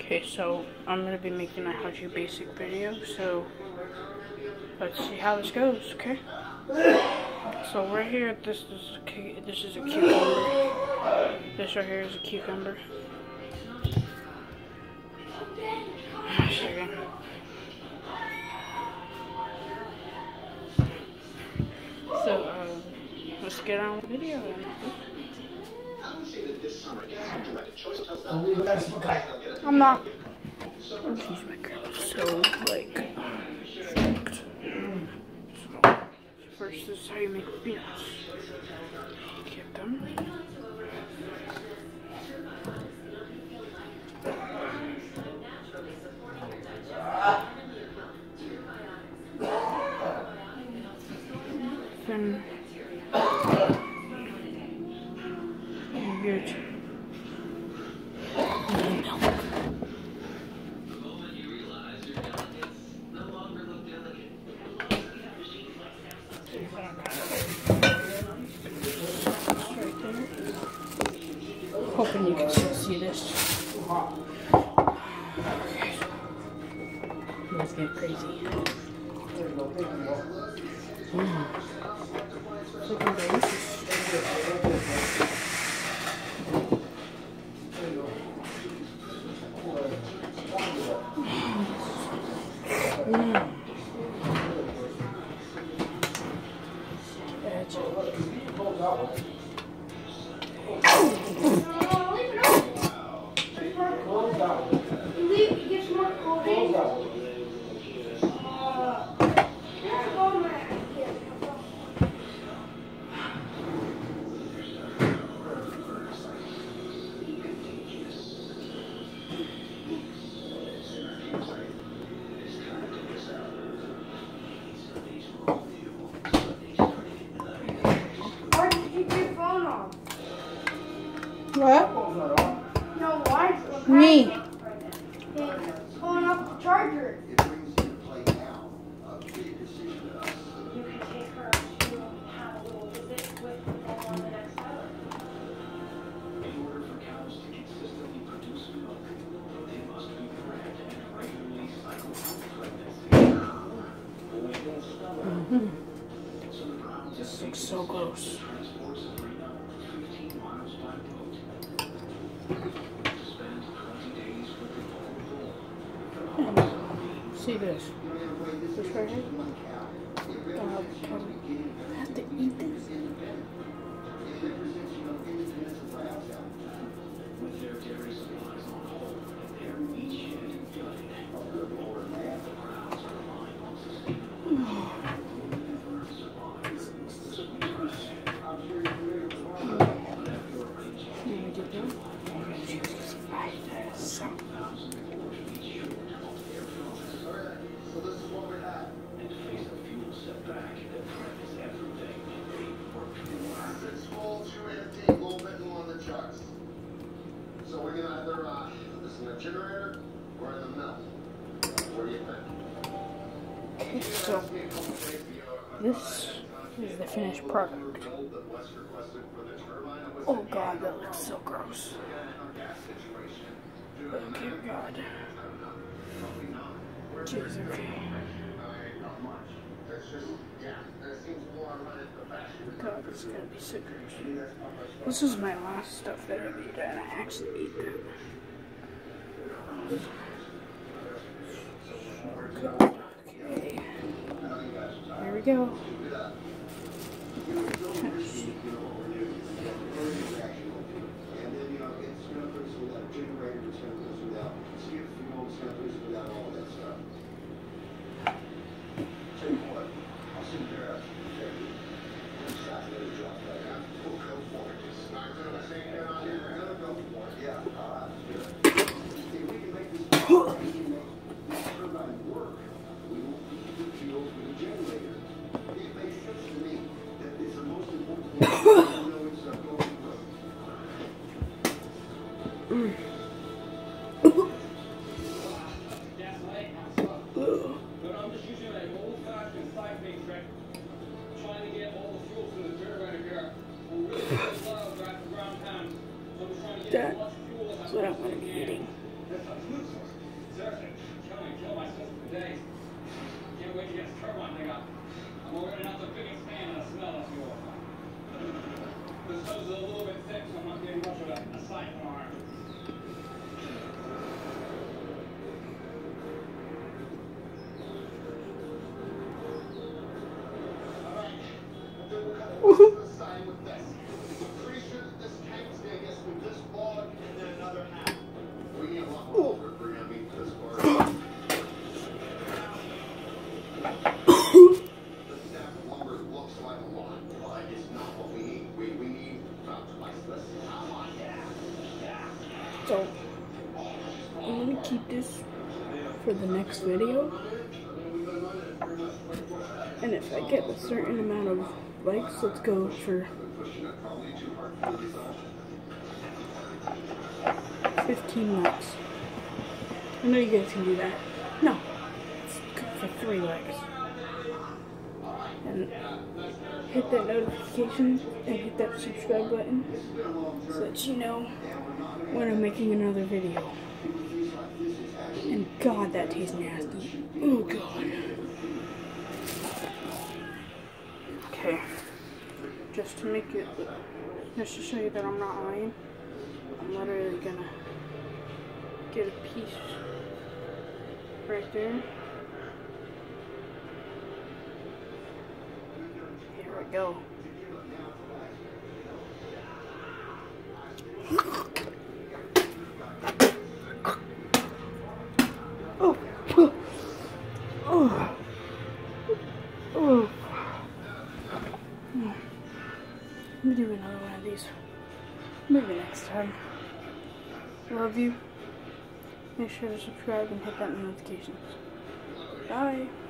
Okay, so I'm gonna be making a how to basic video, so let's see how this goes, okay? So right here, this is a cucumber. This right here is a cucumber. A second. So let's get on with the video then. I'm not. Jeez, my girl is so like fucked. So first, this is how you make peanuts. Get them. Then you get milk. Hoping you can still see this. Okay. Let's get crazy. Looking delicious. What? No, why? Me. It's pulling off the charger. You can take her to have a little visit with on the next time. In order for cows to consistently produce milk, they must be bred and regularly cycle through pregnancy. This looks so gross. Transports the pregnant 15 miles by boat. Spend 20 days with the whole. See this? This right here? I have to eat this. With their dairy supplies on hold, their meat shed gutted, the crowds are relying on sustainable So we're gonna either put this in the generator or in the mill. What do you think? Okay, so this is the finished product. Oh god, that looks so gross. Okay, god. Jeez, okay. God, this is gonna be so gross. This is my last stuff that I ate, and I actually ate that. Okay. Here we go. It makes sense to me that it's the most important thing. keep this for the next video. And if I get a certain amount of likes, let's go for 15 likes. I know you guys can do that. No, let's go for 3 likes. And hit that notification and hit that subscribe button so that you know when I'm making another video. And God, that tastes nasty. Oh God. Okay. Just to make it, just to show you that I'm not lying, I'm literally gonna get a piece right there. Here we go. Oh, oh, oh. Let me do another one of these. Maybe next time. Love you. Make sure to subscribe and hit that notifications. Bye.